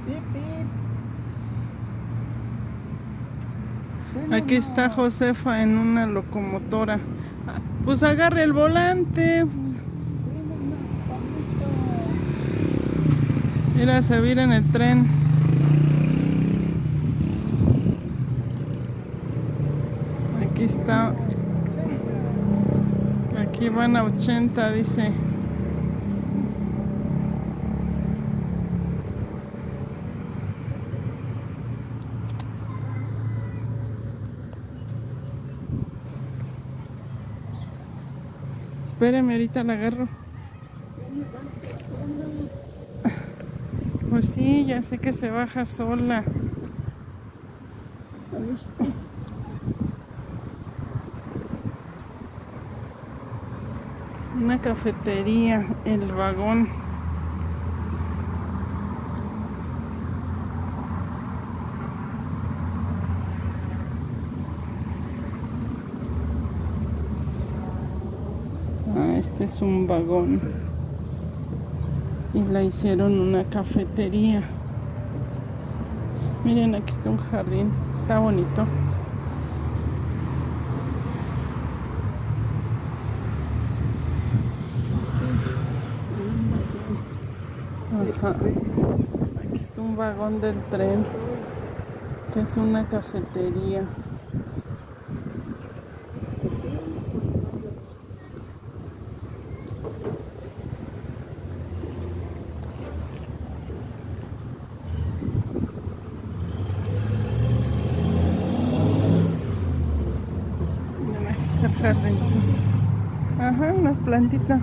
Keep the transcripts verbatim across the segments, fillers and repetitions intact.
Aquí está Josefa en una locomotora. Pues agarre el volante. Mira, se vira en el tren. Aquí está. Aquí van a ochenta, dice. Espéreme, ahorita la agarro. Pues sí, ya sé que se baja sola. Una cafetería, el vagón. Ah, este es un vagón. Y la hicieron una cafetería. Miren, aquí está un jardín. Está bonito. Ajá. Aquí está un vagón del tren, que es una cafetería. Miren, aquí está el jardín. Ajá, una plantita.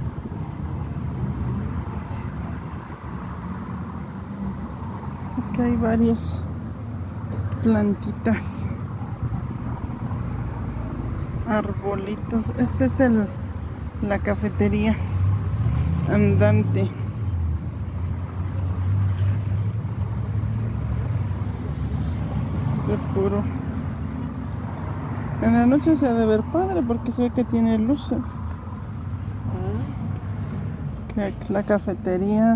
Aquí hay varias plantitas, arbolitos. Este es el la cafetería andante. Qué puro. En la noche se ha de ver padre porque se ve que tiene luces. Que aquí la cafetería.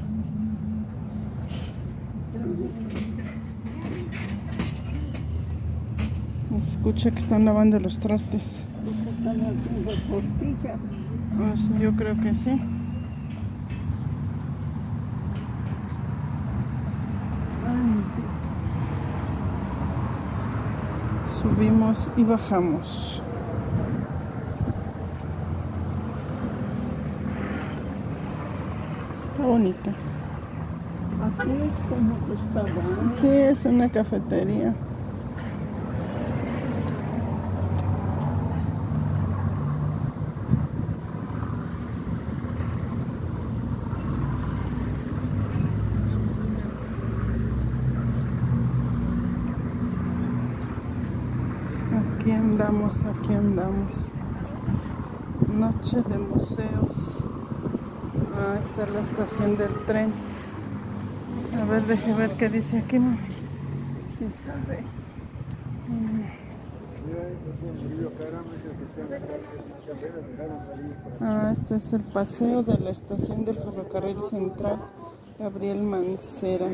Escucha que están lavando los trastes. Están haciendo tortillas. Pues yo creo que sí. Subimos y bajamos. Está bonita. Aquí es como restaurante. Sí, es una cafetería. Aquí andamos, aquí andamos. Noche de museos. Ah, esta es la estación del tren. A ver, deje ver qué dice aquí, ¿no? ¿Quién sabe? Ah, este es el paseo de la estación del ferrocarril central Gabriel Mancera.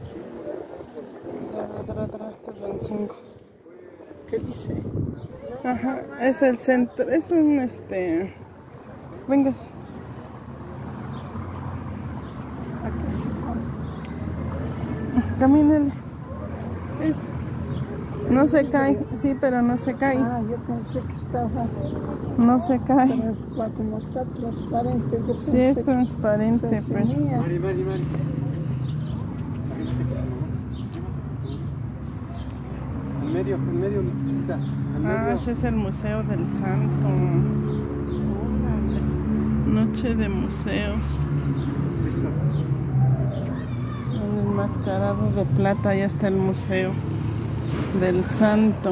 ¿Qué dice? Ajá, es el centro, es un este. Véngase. Camínale. Es. No se cae, sí, pero no se cae. Ah, yo pensé que estaba. No se cae. Trans, como está transparente. Yo Sí, es transparente, pero. Mari, Mari, Mari. En medio, en medio, chiquita. En medio. Ah, ese es el Museo del Santo. Noche de museos. Listo. En el enmascarado de plata, ya está el Museo del Santo.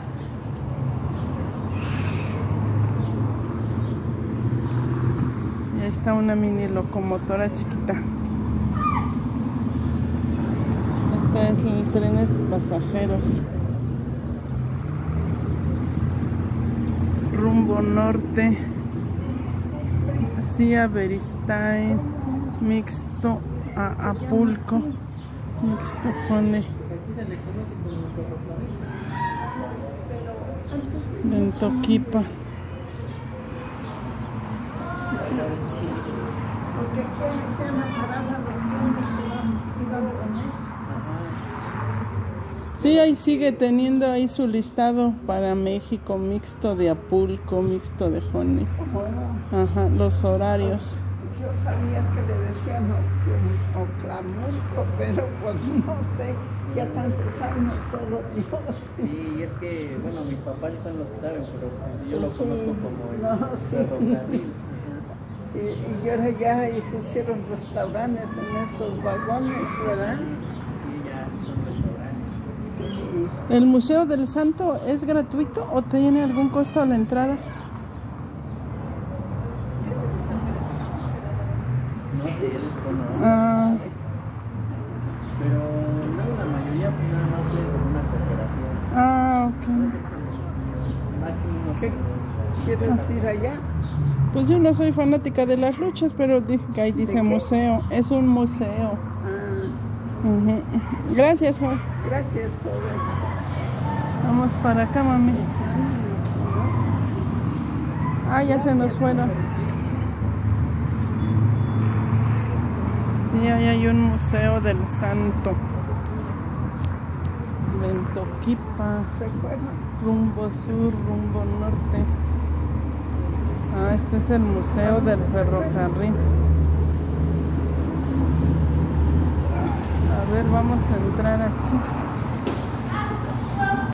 Y ahí está una mini locomotora chiquita. Este es el trenes pasajeros. Rumbo norte. Hacia Beristain, mixto a Apulco. Mixtojone. Bentoquipa. Porque aquí hacían la parada los trenes que iban- iban con eso. Sí, ahí sigue teniendo ahí su listado para México, mixto de Apulco, mixto de Jone. Oh, Ajá, los horarios. yo sabía que le decían Ocl- Oclamulco, pero pues no sé, ya tantos años solo Dios. Sí, y es que, bueno, mis papás son los que saben, pero pues yo lo Sí, conozco como el no, sí. ferrocarril. Y, y ahora ya y pusieron restaurantes en esos vagones, ¿verdad? Sí, ya son restaurantes. Sí. ¿El Museo del Santo es gratuito o tiene algún costo a la entrada? No sé, desconozco, Ah. ¿sabe? Pero luego la mayoría pues nada más viene con una cooperación. Ah, ok. Máximo no sé. ¿Quieres ir allá? Pues yo no soy fanática de las luchas, pero dije que ahí dice ¿De qué? museo. Es un museo. Ah, Ujú. Gracias, joven. gracias, joven. Vamos para acá, mami. Ah, ya se nos fueron. Sí, ahí hay un museo del santo. Bentoquipa, Se fueron. rumbo sur, rumbo norte. Ah, este es el museo del ferrocarril. A ver, vamos a entrar aquí.